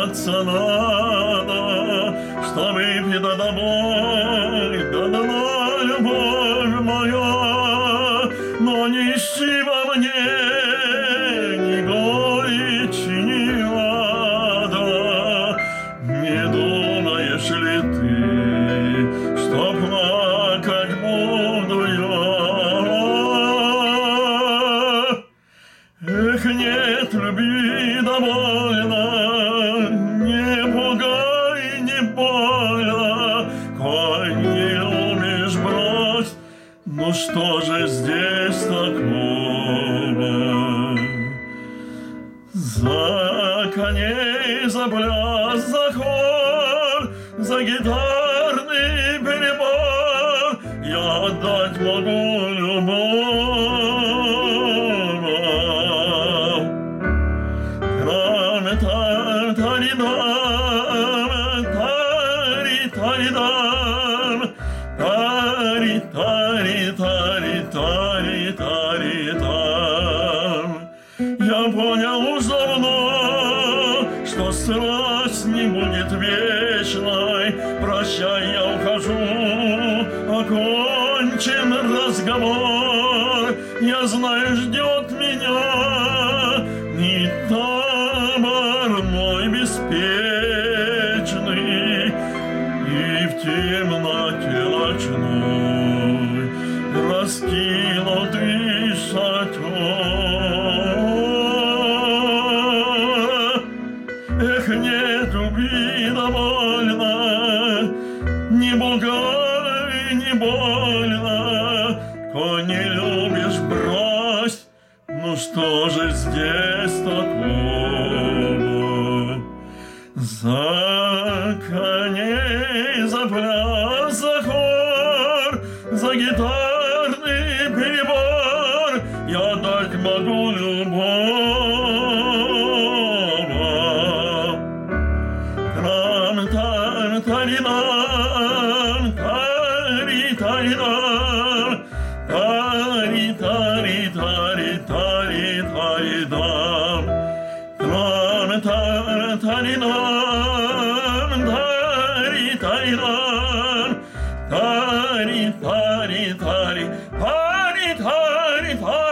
стараться надо, что выпьет домой, да дана любовь моя, но не ищи во мне ни горечи, ни ада. Не думаешь ли ты, что плакать буду я? Эх, нет любви довольно, не пугай, не больно, коль не любишь, брось. Ну что же здесь такого? За коней, за пляс, за хор, за гитарный перебор я отдать могу любовь. Я понял уж давно, что страсть не будет вечной. Прощай, я ухожу, окончен разговор. Я знаю, ждет меня не табор мой беспечный, и в темноте ночной раскинутый шатер. Эх, нет любви довольно, не пугай, не больно, коль не любишь, брось. Ну что же здесь такого? За коней, за пляс, за хор, за гитарный перебор я дать могу любовь. Таринам, тари, таринам, тари, тари, тари, тари, таридам. Трам, таринам, тари, таринам, тари, тари, тари, тари, тари, тари.